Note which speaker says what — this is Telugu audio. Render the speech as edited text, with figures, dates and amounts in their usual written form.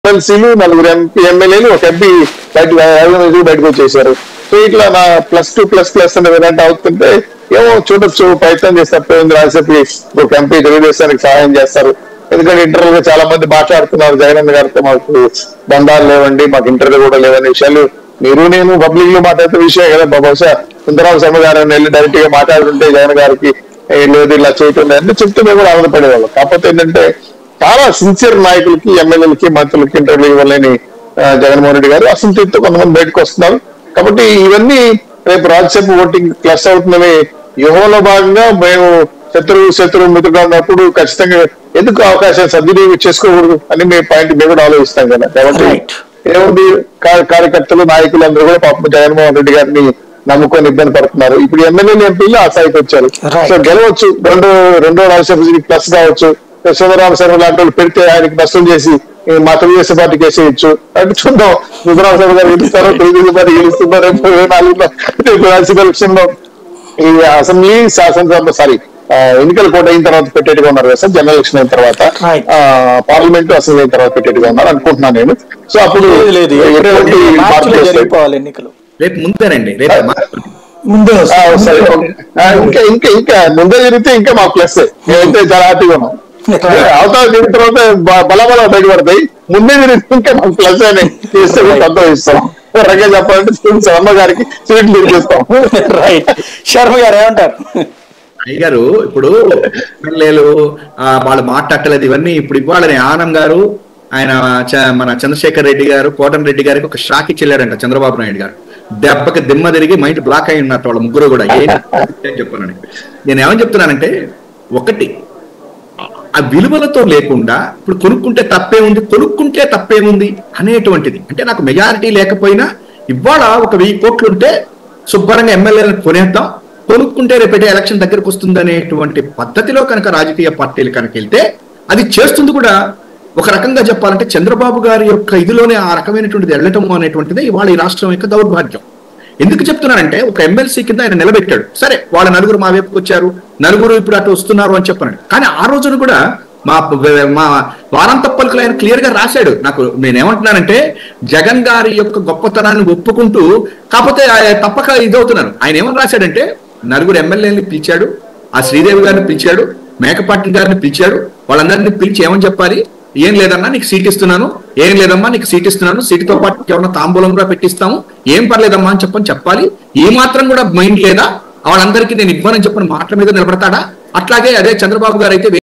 Speaker 1: ఎమ్మెల్సీలు, నలుగురు ఎమ్మెల్యేలు, ఒక ఎంపీ బయటకు వచ్చేసారు. సో ఇట్లా నా +2++ అనే విధంగా అవుతుంటే ఏమో చూడొచ్చు, ప్రయత్నం చేస్తారు. తప్పేంది, రాజ్యసభ ఒక ఎంపీ తెలుగుదేశానికి సహాయం చేస్తారు. ఎందుకంటే ఇంటర్వ్యూగా చాలా మంది మాట్లాడుతున్నారు, జగన్ గారితో మాకు బంధాలు లేవండి, మాకు ఇంటర్వ్యూ కూడా లేవనే విషయాలు మీరు నేను పబ్లిక్ లో మాట్లాడుతున్న విషయం కదా. బహుశా సుందరరామ శర్మ గారు వెళ్ళి డైరెక్ట్ గా మాట్లాడుతుంటే జగన్ గారికి లేదు ఇలా చేయటం అంటే చెప్తే మేము కూడా ఆనందపడేవాళ్ళం. కాకపోతే ఏంటంటే చాలా సిన్సియర్ నాయకులకి, ఎమ్మెల్యేలకి, మంత్రులకి ఇంటర్వ్యూ ఇవ్వాలని జగన్మోహన్ రెడ్డి గారు అసంతృప్తితో కొంతమంది బయటకు వస్తున్నారు. కాబట్టి ఇవన్నీ రేపు రాజ్యసభ ఓటింగ్ ప్లస్ అవుతుందని వ్యూహంలో భాగంగా మేము శత్రువు మిత్రుగా ఉన్నప్పుడు ఖచ్చితంగా ఎందుకు అవకాశం సద్వినియోగం చేసుకోకూడదు అని మేము పాయింట్ మేము కూడా ఆలోచిస్తాం కదా. కాబట్టి ఏముంది, కార్యకర్తలు, నాయకులు అందరూ కూడా పాపం జగన్మోహన్ రెడ్డి గారిని నమ్ముకొని ఇబ్బంది పడుతున్నారు. ఇప్పుడు ఎమ్మెల్యేలు, ఎంపీలు ఆ స్థాయికి వచ్చారు. సో గెలవచ్చు, రెండో రాజ్యసభ ప్లస్ కావచ్చు. సుందరరామ శర్మ లాంటి వాళ్ళు పెడితే ఆయనకి నష్టం చేసి మా తెలుగుదేశం పార్టీకి వేసేయచ్చు అంటే చూద్దాం. సుందరరామ శర్మ గారు గెలుస్తారో, తెలుగుదేశం పార్టీ గెలుస్తున్నారో, 2024 రాజ్యసభ ఎలక్షన్ లో ఈ అసెంబ్లీ, శాసనసభ ఎన్నికల కోట అయిన తర్వాత పెట్టేట్టుగా ఉన్నారు కదా సార్. జనరల్ ఎలక్షన్ అయిన తర్వాత, పార్లమెంట్, అసెంబ్లీ అయిన తర్వాత పెట్టేట్టుగా ఉన్నారు అనుకుంటున్నాను నేను. సో అప్పుడు
Speaker 2: రేపు ముందేనండి,
Speaker 1: ఇంకా ముందే జరిగితే ఇంకా మా ప్లస్. మేమైతే చాలా హ్యాపీగా ఉన్నాం. అవతల జరిగిన తర్వాత బలబల బయటపడతాయి, ముందే జరిగితే ఇంకా మాకు ప్లస్ అని చేస్తే సంతోషిస్తాం. రకంగా చెప్పాలంటే శర్మ గారికి సీట్లు ఇచ్చేస్తాం.
Speaker 3: రైట్. శర్మ గారు ఏమంటారు?
Speaker 2: అయ్యగారు ఇప్పుడు ఎమ్మెల్యేలు వాళ్ళు మాట్లాడలేదు ఇవన్నీ. ఇప్పుడు ఇవ్వాలని ఆనంద్ గారు, ఆయన మన చంద్రశేఖర్ రెడ్డి గారు, కోటన్ రెడ్డి గారికి ఒక షాక్ ఇచ్చెళ్ళారంట చంద్రబాబు నాయుడు గారు. దెబ్బకి దిమ్మ తిరిగి మైండ్ బ్లాక్ అయి ఉన్నట్టు వాళ్ళ ముగ్గురు కూడా. ఏం చెప్పానని నేను ఏమని చెప్తున్నానంటే, ఒకటి ఆ విలువలతో లేకుండా ఇప్పుడు కొనుక్కుంటే తప్పేముంది అనేటువంటిది. అంటే నాకు మెజారిటీ లేకపోయినా ఇవాళ ఒక 1000 కోట్లు ఉంటే శుభ్రంగా ఎమ్మెల్యేలను కొనేద్దాం, కొనుక్కుంటే రేపటి ఎలక్షన్ దగ్గరకు వస్తుంది అనేటువంటి పద్ధతిలో కనుక రాజకీయ పార్టీలు కనుక వెళ్తే అది చేస్తుంది కూడా. ఒక రకంగా చెప్పాలంటే చంద్రబాబు గారి యొక్క ఇదిలోనే ఆ రకమైనటువంటిది వెళ్ళటం అనేటువంటిది ఇవాళ ఈ రాష్ట్రం యొక్క దౌర్భాగ్యం. ఎందుకు చెప్తున్నానంటే, ఒక ఎమ్మెల్సీ కింద ఆయన నిలబెట్టాడు. సరే, వాళ్ళ నలుగురు మా వైపుకి వచ్చారు, నలుగురు ఇప్పుడు అటు వస్తున్నారు అని చెప్పాను. కానీ ఆ రోజున కూడా మా వారాంతప్పలకు ఆయన క్లియర్ గా రాశాడు. నేనేమంటున్నానంటే, జగన్ గారి యొక్క గొప్పతనాన్ని ఒప్పుకుంటూ కాకపోతే తప్పక ఇదవుతున్నారు. ఆయన ఏమని రాశాడంటే, నలుగురు ఎమ్మెల్యేని పిలిచాడు, ఆ శ్రీదేవి గారిని పిలిచాడు, మేకపాటి గారిని పిలిచాడు, వాళ్ళందరినీ పిలిచి ఏమని చెప్పాలి, ఏం లేదమ్మా నీకు సీట్ ఇస్తున్నాను, సీటుతో పాటు ఏమన్నా తాంబూలం కూడా పెట్టిస్తాము, ఏం పర్లేదమ్మా అని చెప్పాలి. ఏ మాత్రం కూడా మైండ్ లేదా, వాళ్ళందరికీ నేను ఇవ్వనని చెప్పిన మాటల మీద నిలబడతాడా? అట్లాగే అదే చంద్రబాబు గారు అయితే